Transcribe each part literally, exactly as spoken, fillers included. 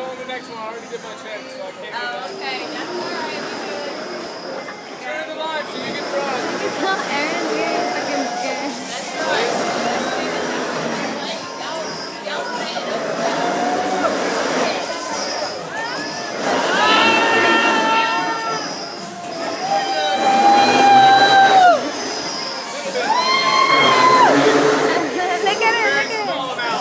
on the next one. I already did my check, so I can't Oh, do that. okay. That's all right. Turn the line so you can drive. Aaron's getting fucking scared. That's right. Y'all say it. Look at it, look at it. Small amount.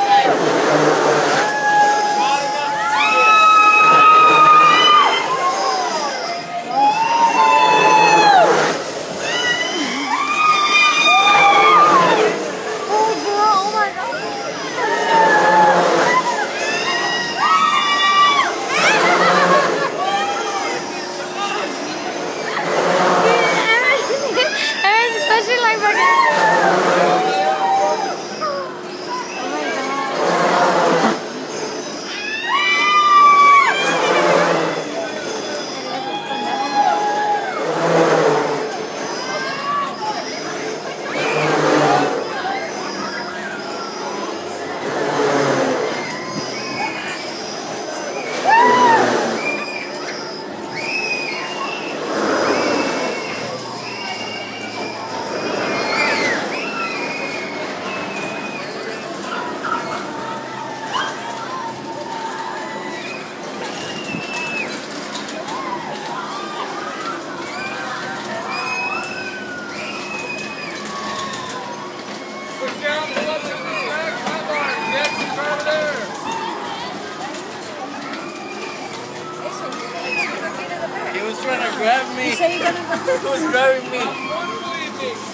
Push down, pull up to the flag, hot line. Next, it's over there. He was trying to grab me. You say you're gonna go? He was grabbing me. Unbelievable.